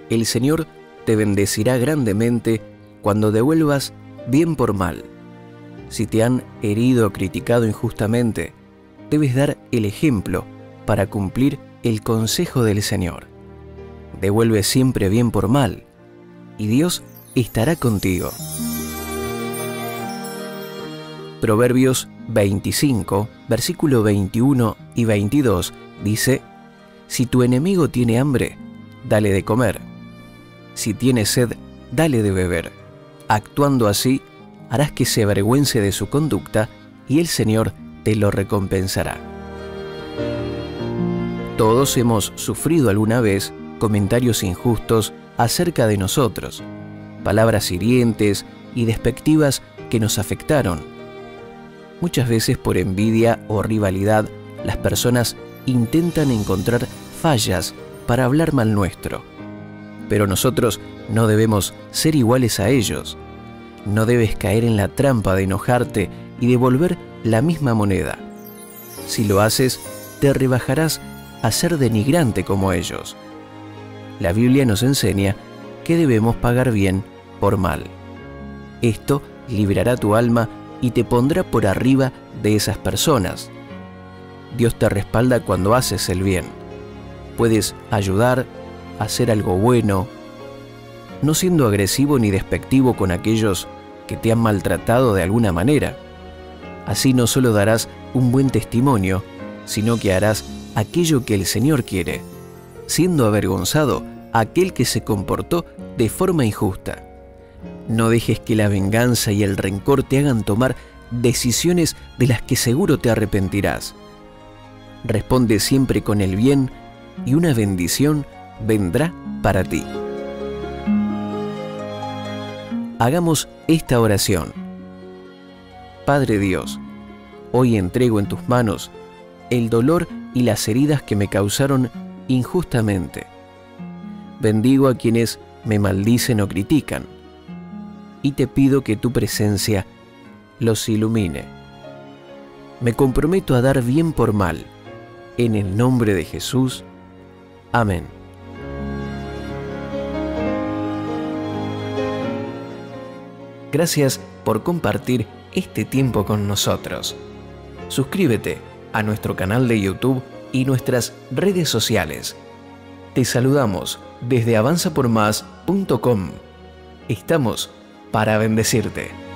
El Señor te bendecirá grandemente cuando devuelvas bien por mal. Si te han herido o criticado injustamente, debes dar el ejemplo para cumplir el consejo del Señor. Devuelve siempre bien por mal, y Dios estará contigo. Proverbios 25, versículo 21 y 22 dice: Si tu enemigo tiene hambre, dale de comer. Si tiene sed, dale de beber. Actuando así, harás que se avergüence de su conducta y el Señor te lo recompensará. Todos hemos sufrido alguna vez comentarios injustos acerca de nosotros, palabras hirientes y despectivas que nos afectaron. Muchas veces por envidia o rivalidad, las personas intentan encontrar fallas para hablar mal nuestro. Pero nosotros no debemos ser iguales a ellos. No debes caer en la trampa de enojarte y devolver la misma moneda. Si lo haces, te rebajarás a ser denigrante como ellos. La Biblia nos enseña que debemos pagar bien por mal. Esto librará tu alma y te pondrá por arriba de esas personas. Dios te respalda cuando haces el bien. Puedes ayudar, hacer algo bueno, no siendo agresivo ni despectivo con aquellos que te han maltratado de alguna manera. Así no solo darás un buen testimonio, sino que harás aquello que el Señor quiere, siendo avergonzado aquel que se comportó de forma injusta. No dejes que la venganza y el rencor te hagan tomar decisiones de las que seguro te arrepentirás. Responde siempre con el bien y una bendición vendrá para ti. Hagamos esta oración. Padre Dios, hoy entrego en tus manos el dolor y las heridas que me causaron injustamente. Bendigo a quienes me maldicen o critican, y te pido que tu presencia los ilumine. Me comprometo a dar bien por mal, en el nombre de Jesús. Amén. Gracias por compartir este tiempo con nosotros. Suscríbete a nuestro canal de YouTube y nuestras redes sociales. Te saludamos desde avanzapormás.com. Estamos para bendecirte.